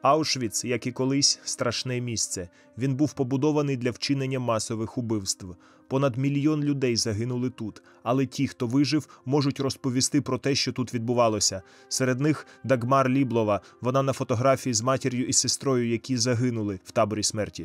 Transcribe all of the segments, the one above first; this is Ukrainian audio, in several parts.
Аушвіц, як і колись, страшне місце. Він був побудований для вчинення масових убивств. Понад 1 мільйон людей загинули тут, але ті, хто вижив, можуть розповісти про те, що тут відбувалося. Серед них Дагмар Ліблова, вона на фотографії з матір'ю і сестрою, які загинули в таборі смерті.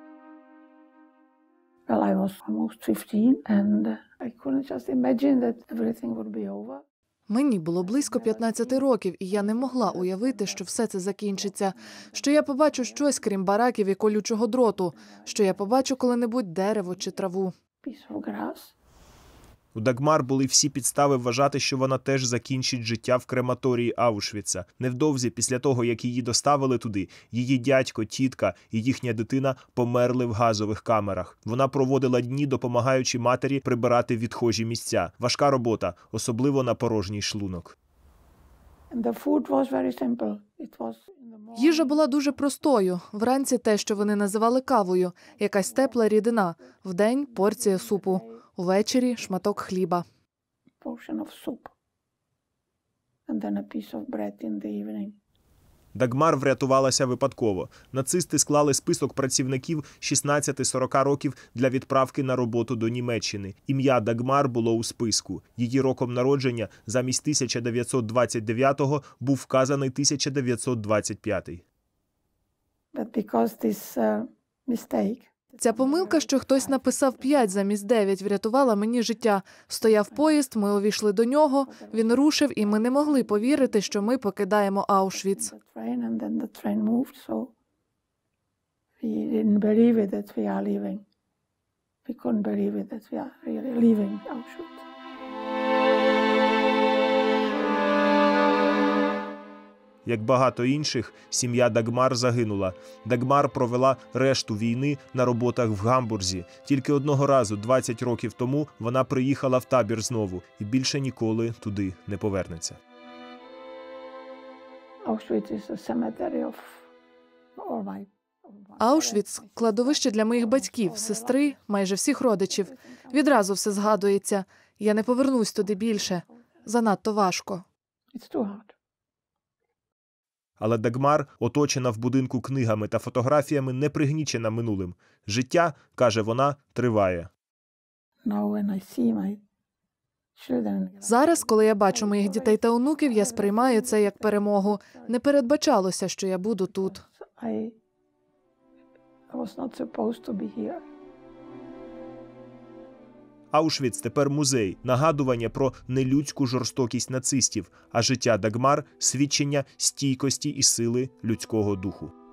Well, I was almost 15 and I couldn't just imagine that everything would be over. Мені було близько 15 років, і я не могла уявити, що все це закінчиться, що я побачу щось, крім бараків і колючого дроту, що я побачу коли-небудь дерево чи траву. Piece of grass. У Дагмар були всі підстави вважати, що вона теж закінчить життя в крематорії Аушвіца. Невдовзі після того, як її доставили туди, її дядько, тітка і їхня дитина померли в газових камерах. Вона проводила дні, допомагаючи матері прибирати відхожі місця. Важка робота, особливо на порожній шлунок. And the food was very simple. It was in the morning. Їжа була дуже простою. Вранці те, що вони називали кавою, якась тепла рідина. Вдень – порція супу. Увечері – шматок хліба. Portion of soup. And then a piece of bread in the evening. Дагмар врятувалася випадково. Нацисти склали список працівників 16-40 років для відправки на роботу до Німеччини. Ім'я Дагмар було у списку. Її роком народження замість 1929-го був вказаний 1925. But because this mistake, Ця помилка, що хтось написав 5 замість 9, врятувала мені життя. Стояв поїзд, ми увійшли до нього, він рушив, і ми не могли повірити, що ми покидаємо Аушвіц. the train and then the train moved, so we didn't believe it that we are leaving. We couldn't believe it that we are really leaving Auschwitz. Як багато інших, сім'я Дагмар загинула. Дагмар провела решту війни на роботах в Гамбурзі. Тільки одного разу, 20 років тому, вона приїхала в табір знову і більше ніколи туди не повернеться. Auschwitz is a cemetery of all my Аушвіц – кладовище для моїх батьків, сестри, майже всіх родичів. Відразу все згадується. Я не повернусь туди більше. Занадто важко. It's too hard. Але Дагмар, оточена в будинку книгами та фотографіями, не пригнічена минулим. Життя, каже вона, триває. Now when I see my children, Зараз, коли я бачу моїх дітей та онуків, я сприймаю це як перемогу. Не передбачалося, що я буду тут. I was not supposed to be here. Аушвіц тепер музей, нагадування про нелюдську жорстокість нацистів, а життя Дагмар – свідчення стійкості і сили людського духу.